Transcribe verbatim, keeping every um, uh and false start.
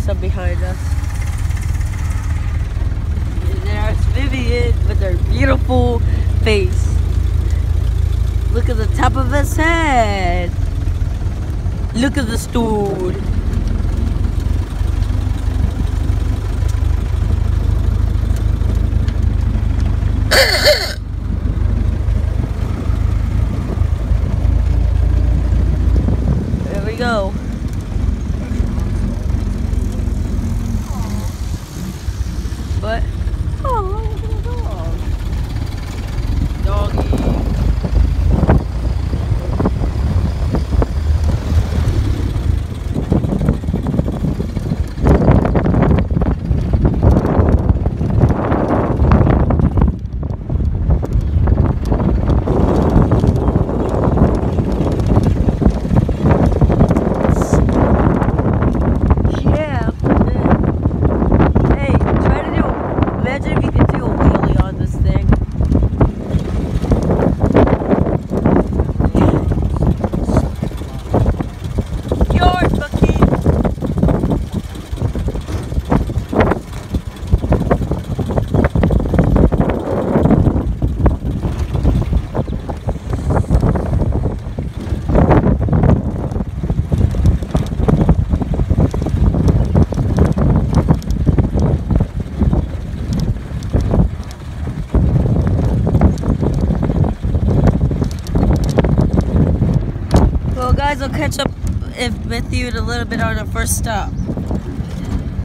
some behind us. And there's Vivian with her beautiful face. Look at the top of his head. Look at the stool. There we go. But oh, look at the dog. Doggy. Guys, I'll catch up if, with you in a little bit on our first stop.